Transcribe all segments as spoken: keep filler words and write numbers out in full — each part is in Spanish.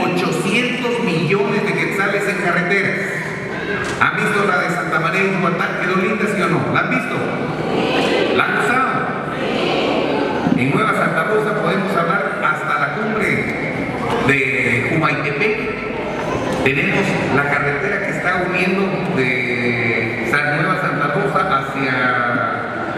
ochocientos millones de quetzales en carreteras. ¿Han visto la de Santa María y Huatán? ¿Quedó linda, sí o no? ¿La han visto? ¿La han usado? En Nueva Santa Rosa podemos hablar hasta la cumbre de Humaytepec. Tenemos la carretera que está uniendo de Nueva Santa Rosa hacia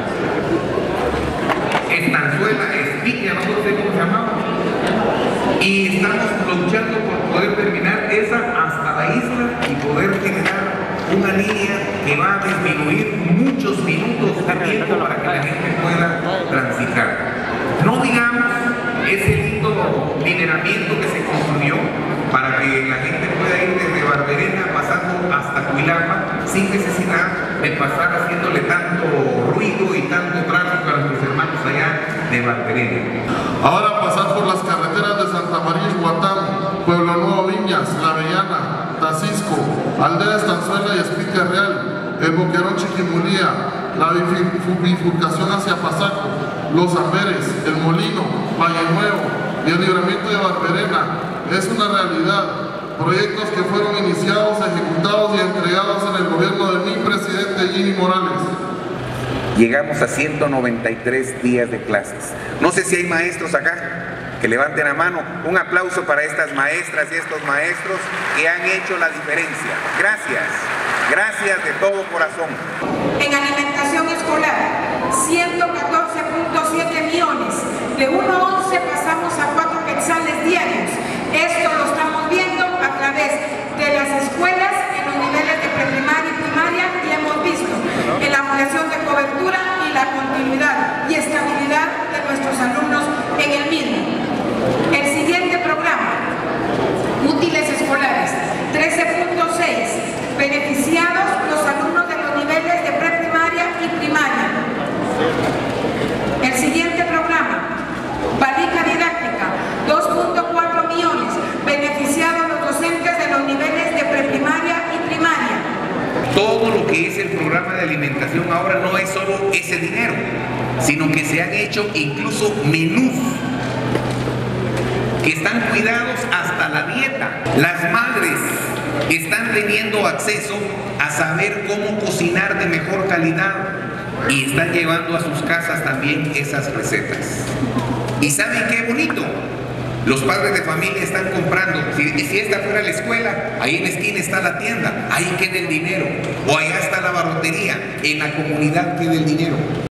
Estanzuela, Espitia, no sé cómo se llamaba. Y estamos luchando por poder terminar esa hasta la isla y poder generar una línea que va a disminuir muchos minutos de tiempo para que la gente pueda transitar. No digamos ese lindo lideramiento que se construyó para que la gente pueda ir desde Barberena pasando hasta Cuilapa sin necesidad de pasar haciéndole tanto ruido y tanto tráfico a nuestros hermanos allá de Barberena. Ahora pasar por las carreteras de Santa María y Huatán, Pueblo Nuevo Viñas, La Avellana, Tacisco, Aldea Estanzuela y Espitia Real, el Boquerón Chiquimulía, la bifurcación hacia Pasaco, Los Amberes, El Molino, Valle Nuevo y el libramiento de Barberena es una realidad. Proyectos que fueron iniciados, ejecutados y entregados en el gobierno de mi presidente Jimmy Morales. Llegamos a ciento noventa y tres días de clases. No sé si hay maestros acá que levanten la mano. Un aplauso para estas maestras y estos maestros que han hecho la diferencia. Gracias, gracias de todo corazón. En alimentación escolar, ciento catorce punto siete millones. De uno a once pasamos a cuatro quetzales diarios. Esto lo estamos viendo a través de las escuelas en los niveles de preprimaria y primaria y hemos visto en la ampliación de cobertura y la continuidad y estabilidad de nuestros alumnos en el mismo. El siguiente programa, útiles escolares, trece punto seis, beneficiados los alumnos de los niveles de preprimaria y primaria. El siguiente programa, valija didáctica, dos punto cuatro millones, beneficiados los docentes de los niveles de preprimaria y primaria. Todo lo que es el programa de alimentación ahora no es solo ese dinero, sino que se han hecho incluso menús que están cuidados hasta la dieta. Las madres están teniendo acceso a saber cómo cocinar de mejor calidad y están llevando a sus casas también esas recetas. ¿Y saben qué bonito? Los padres de familia están comprando. Si, si esta fuera la escuela, ahí en la esquina está la tienda, ahí queda el dinero. O allá está la barrotería, en la comunidad queda el dinero.